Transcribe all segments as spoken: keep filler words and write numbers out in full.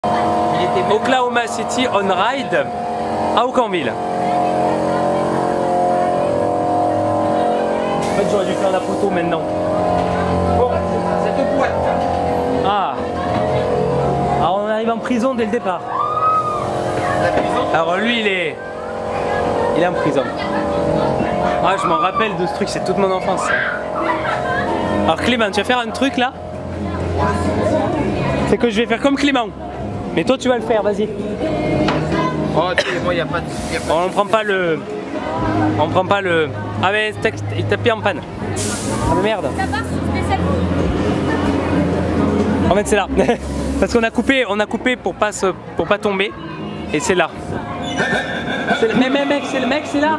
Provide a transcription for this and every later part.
Oklahoma City on ride à Aucamville. En fait, j'aurais dû faire la photo maintenant. Bon, cette boîte. Ah. Alors on arrive en prison dès le départ. La prison. Alors lui, il est, il est en prison. Ah, je m'en rappelle de ce truc, c'est toute mon enfance. Ça. Alors Clément, tu vas faire un truc là? C'est que je vais faire comme Clément. Mais toi, tu vas le faire, vas-y. Oh, tu sais, moi, il n'y a pas de. Y a pas On ne prend pas le. On prend pas le. Ah, mais il t'a pris en panne. Ah, mais merde. En fait, c'est là. Parce qu'on a coupé, on a coupé pour pas se, pour pas tomber. Et c'est là. Le... Mais, mais mec, c'est le mec, c'est là.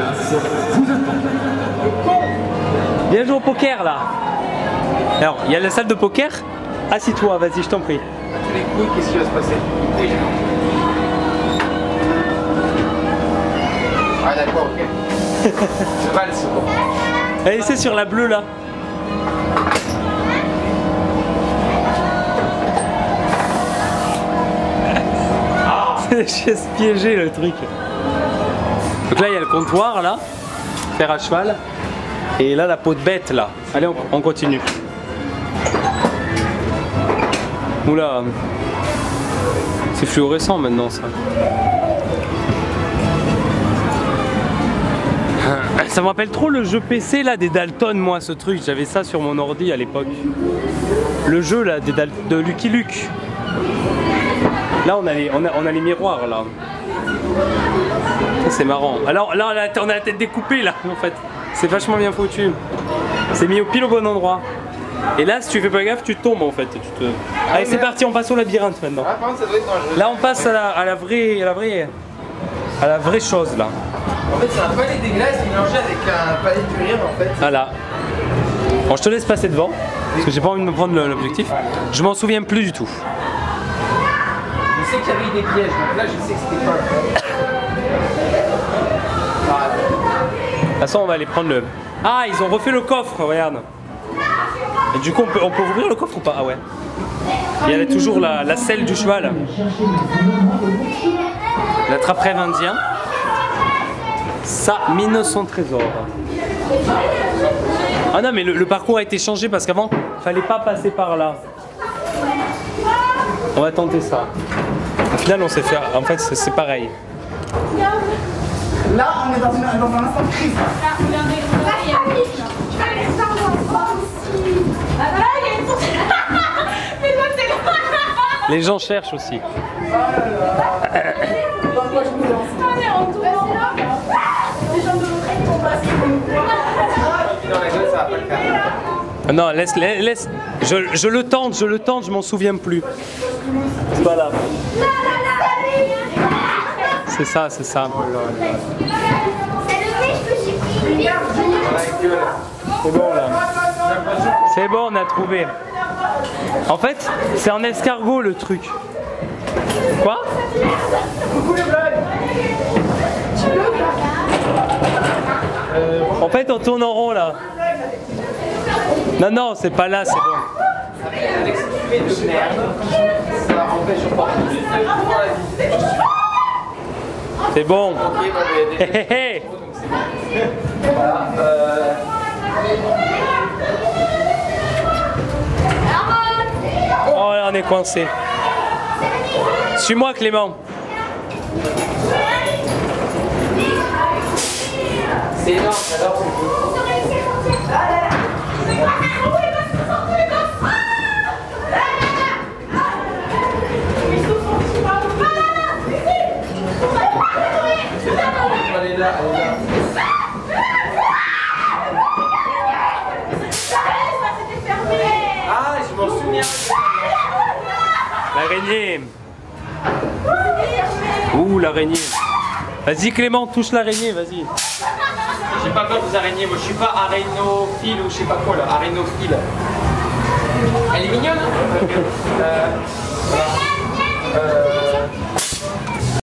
Viens jouer au poker là. Alors, il y a la salle de poker. Assis-toi, vas-y, je t'en prie. les couilles, qu'est-ce qui va se passer? Ah d'accord, ok. Je valse, bon. Allez, c'est sur la bleue là. C'est des chaises piégées le truc. Donc là il y a le comptoir là, fer à cheval. Et là la peau de bête là. Allez on, on continue. Oula. C'est fluorescent maintenant ça. Ça me rappelle trop le jeu P C là des Dalton, moi ce truc, j'avais ça sur mon ordi à l'époque. Le jeu là des Dal de Lucky Luke. Là on a les, on a, on a les miroirs là. C'est marrant. Alors là on a, on a la tête découpée là en fait. C'est vachement bien foutu. C'est mis au pile au bon endroit. Et là si tu fais pas gaffe tu tombes en fait. Tu te... Allez c'est parti, on passe au labyrinthe maintenant. Ah, par contre, ça doit être dangereux. Là on passe à la, à la vraie, à la vraie, à la vraie chose là. En fait c'est un palais des glaces mélangé avec un palais du rire en fait. Voilà. Bon je te laisse passer devant. Parce que j'ai pas envie de me prendre l'objectif. Je m'en souviens plus du tout. Je sais qu'il y avait des pièges, donc là je sais que c'était pas. De toute façon on va aller prendre le... Ah ils ont refait le coffre, regarde. Et du coup on peut, on peut ouvrir le coffre ou pas? Ah ouais. Il y a toujours la, la selle du cheval. La trappe-rêve indien. Ça mine son trésor. Ah non mais le, le parcours a été changé parce qu'avant il fallait pas passer par là. On va tenter ça. Au final on sait faire, en fait c'est pareil. Là on est dans, une, dans un instant de crise. Les gens cherchent aussi. Non, laisse, laisse. Je, je le tente, je le tente, je m'en souviens plus. C'est pas là. C'est ça, c'est ça. C'est bon là. C'est bon, on a trouvé. En fait, c'est en escargot le truc. Quoi? euh, En fait, on tourne en rond là. Non, non, c'est pas là, c'est bon. Avec cette fumée de merde, ça empêche au porte. C'est bon. Ok, bon, il y a des... Hé hé hé. Voilà, euh... Oh là, on est coincé. Suis-moi, Clément. C'est énorme, alors c'est cool. Elle est là, elle est là. Ah, je m'en souviens. L'araignée. Ouh, l'araignée. Vas-y, Clément, touche l'araignée, vas-y. J'ai pas peur des araignées, moi je suis pas arénophile ou je sais pas quoi là, arénophile. Elle est mignonne hein. euh, voilà. euh,